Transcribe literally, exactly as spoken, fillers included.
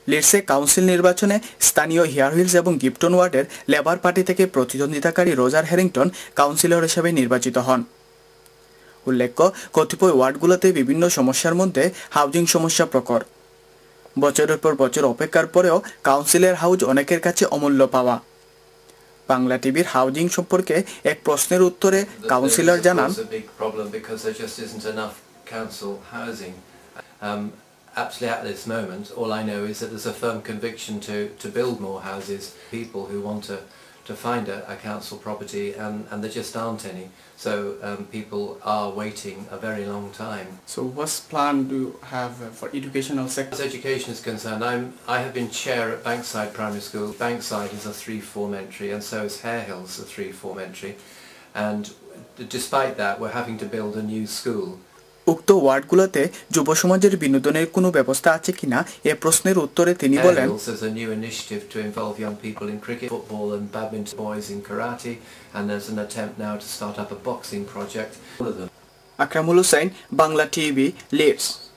লিডসে council নির্বাচনে স্থানীয় here hills এবং গিফটন ওয়ার্ডের লেবার পার্টি থেকে প্রতিদ্বন্দ্বিতাকারী রোজার হ্যারিংটন কাউন্সিলর হিসেবে নির্বাচিত হন। উল্লেখ্য, কতিপয় ওয়ার্ডগুলোতে বিভিন্ন সমস্যার মধ্যে হাউজিং সমস্যা প্রকট। বছরের পর বছর অপেক্ষার পরেও কাউন্সিলের হাউজ অনেকের কাছে অমূল্য পাওয়া। বাংলা টিভির হাউজিং সম্পর্কে এক প্রশ্নের উত্তরে কাউন্সিলর জানান, Absolutely, at this moment, all I know is that there's a firm conviction to to build more houses. People who want to to find a, a council property, and and there just aren't any. So um, people are waiting a very long time. So, what plan do you have for educational sector? As education is concerned, I'm I have been chair at Bankside Primary School. Bankside is a three-form entry, and so is Hare Hills a three-form entry. And despite that, we're having to build a new school. উক্ত ওয়ার্ডগুলোতে যুব সমাজের বিনোদনের কোনো ব্যবস্থা আছে কিনা এ প্রশ্নের উত্তরে তিনি বলেন, There's a new initiative to involve young people in cricket, football and badminton, boys in karate, and there's an attempt now to start up a boxing project. Akramul Hossain, Bangla TV, Leeds.